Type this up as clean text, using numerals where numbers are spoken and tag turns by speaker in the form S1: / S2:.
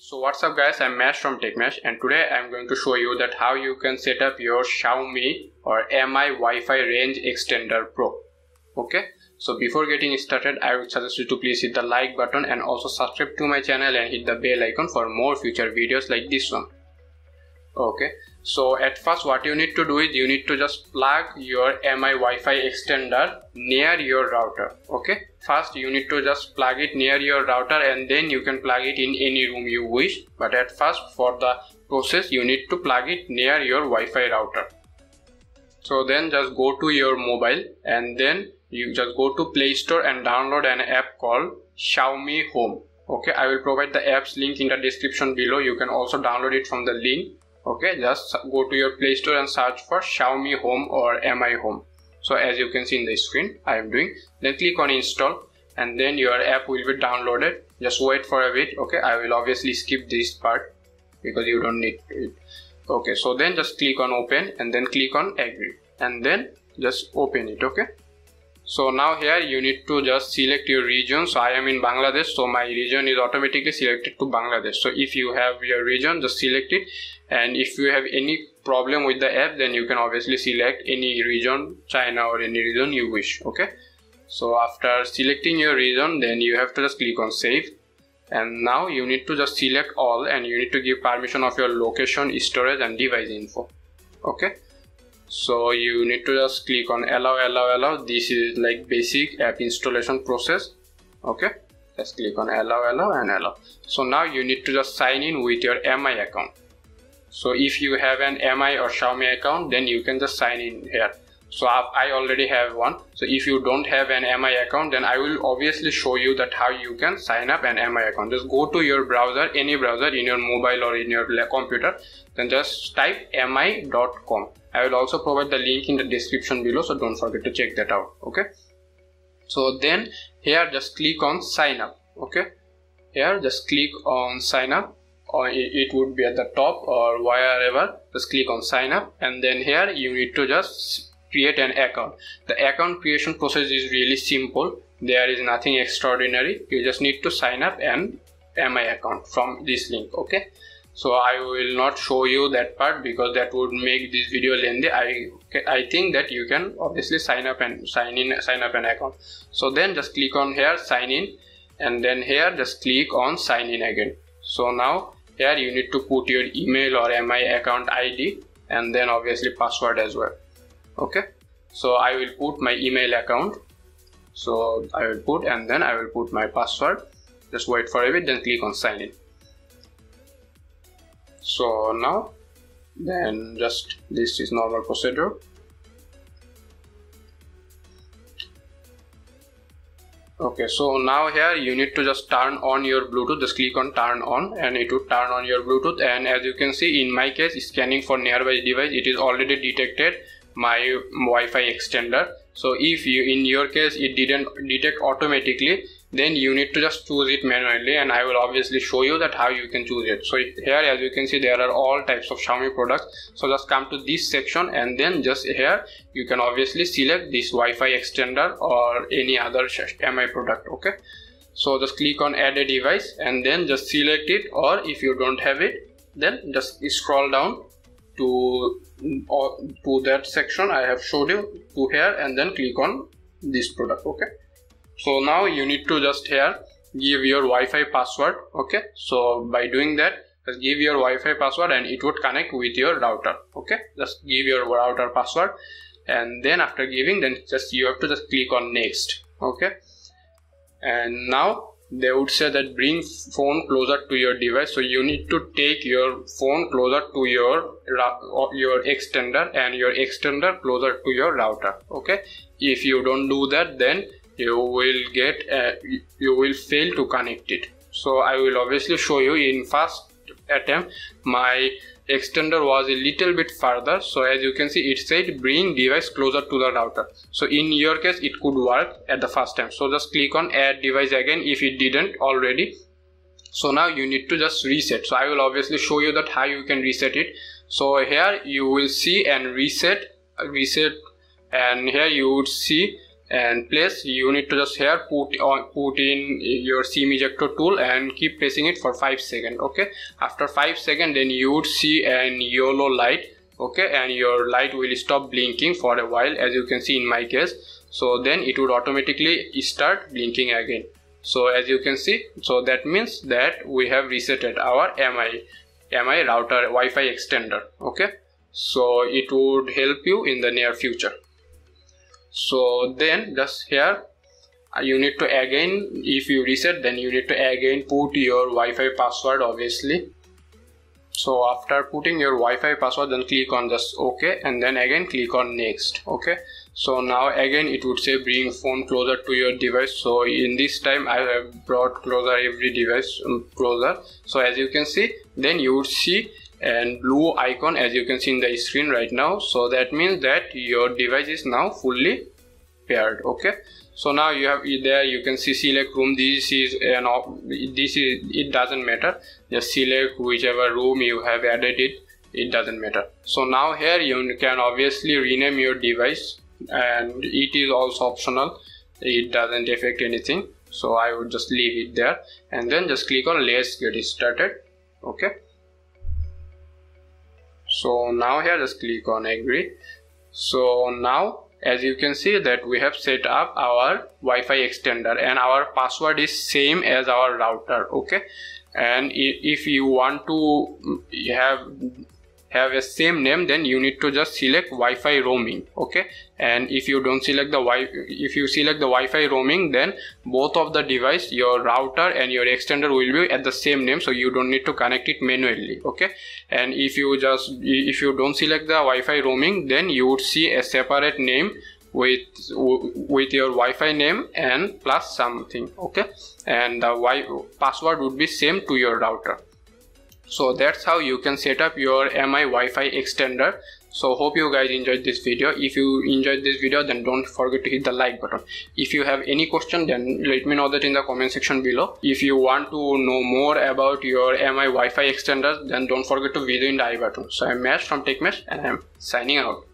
S1: So what's up guys, I'm Mash from TechMash, and today I'm going to show you that how you can set up your Xiaomi or Mi Wi-Fi range extender Pro. Okay, so before getting started, I would suggest you to please hit the like button and also subscribe to my channel and hit the bell icon for more future videos like this one. Okay, so at first what you need to do is you need to just plug your Mi Wi-Fi extender near your router. Okay, first you need to just plug it near your router and then you can plug it in any room you wish, but at first for the process you need to plug it near your Wi-Fi router. So then just go to your mobile and then you just go to Play Store and download an app called Xiaomi Home. Okay, I will provide the app's link in the description below. You can also download it from the link. Okay, just go to your Play Store and search for Xiaomi Home or Mi Home. So as you can see in the screen, I am doing. Then click on install and then your app will be downloaded. Just wait for a bit. Okay, I will obviously skip this part because you don't need it. Okay, so then just click on open and then click on agree and then just open it. Okay, so now here you need to just select your region. So I am in Bangladesh, so my region is automatically selected to Bangladesh. So if you have your region, just select it, and if you have any problem with the app, then you can obviously select any region, China or any region you wish. Okay, so after selecting your region, then you have to just click on save, and now you need to just select all and you need to give permission of your location, storage and device info. Okay, so you need to just click on allow. This is like basic app installation process. Okay, just click on allow. So now you need to just sign in with your Mi account. So if you have an Mi or Xiaomi account, then you can just sign in here. So I already have one. So if you don't have an Mi account, then I will obviously show you that how you can sign up an Mi account. Just go to your browser, any browser in your mobile or in your computer, then just type mi.com. I will also provide the link in the description below, so don't forget to check that out. Okay, so then here just click on sign up. Okay, here just click on sign up, or it would be at the top or wherever. Just click on sign up and then here you need to just create an account. The account creation process is really simple. There is nothing extraordinary. You just need to sign up an Mi account from this link. Okay, so I will not show you that part because that would make this video lengthy. I think that you can obviously sign up an account. So then just click on here sign in and then here just click on sign in again. So now here you need to put your email or Mi account ID and then obviously password as well. Okay, so I will put my email account. So I will put and then I will put my password. Just wait for a bit, then click on sign in. So now then just this is normal procedure. Okay, so now here you need to just turn on your Bluetooth. Just click on turn on and it will turn on your Bluetooth, and as you can see in my case, scanning for nearby device, it is already detected my Wi-Fi extender. So if you in your case it didn't detect automatically, then you need to just choose it manually, and I will obviously show you that how you can choose it. So here as you can see there are all types of Xiaomi products. So just come to this section and then just here you can obviously select this Wi-Fi extender or any other Mi product. Okay, so just click on add a device and then just select it, or if you don't have it then just scroll down to that section I have showed you to here and then click on this product. Okay, so now you need to just here give your Wi-Fi password. Okay, so by doing that, just give your Wi-Fi password and it would connect with your router. Okay, just give your router password and then after giving, then just you have to just click on next. Okay, and now they would say that bring phone closer to your device. So you need to take your phone closer to your extender and your extender closer to your router. Okay, if you don't do that, then you will fail to connect it. So I will obviously show you. In first attempt my extender was a little bit further, so as you can see it said bring device closer to the router. So in your case it could work at the first time. So just click on add device again if it didn't already. So now you need to just reset. So I will obviously show you that how you can reset it. So here you will see and reset, and here you would see and place. You need to just here put in your SIM ejector tool and keep pressing it for 5 seconds. Okay, after 5 seconds then you would see an yellow light. Okay, and your light will stop blinking for a while, as you can see in my case. So then it would automatically start blinking again. So as you can see, so that means that we have resetted our MI router Wi-Fi extender. Okay, so it would help you in the near future. So then just here you need to again, if you reset, then you need to again put your Wi-Fi password, obviously. So after putting your Wi-Fi password, then click on just OK, and then again click on next. Okay, so now again it would say bring phone closer to your device. So in this time I have brought closer every device closer. So as you can see, then you would see and blue icon, as you can see in the screen right now. So that means that your device is now fully paired. Okay, so now you have there, you can see select room. This is it doesn't matter, just select whichever room you have added it doesn't matter. So now here you can obviously rename your device, and it is also optional, it doesn't affect anything. So I would just leave it there, and then just click on let's get it started. Okay, so now here just click on agree. So now as you can see that we have set up our Wi-Fi extender and our password is same as our router. Okay, and if you want to have a same name, then you need to just select Wi-Fi roaming. Okay, and if you don't select the if you select the Wi-Fi roaming, then both of the device, your router and your extender, will be at the same name, so you don't need to connect it manually. Okay, and if you don't select the Wi-Fi roaming, then you would see a separate name with your Wi-Fi name and plus something. Okay, and the password would be same to your router. So that's how you can set up your MI Wi-Fi extender. So hope you guys enjoyed this video. If you enjoyed this video, then don't forget to hit the like button. If you have any question, then let me know that in the comment section below. If you want to know more about your MI Wi-Fi extenders, then don't forget to video in the I button. So I'm Mesh from TechMesh and I'm signing out.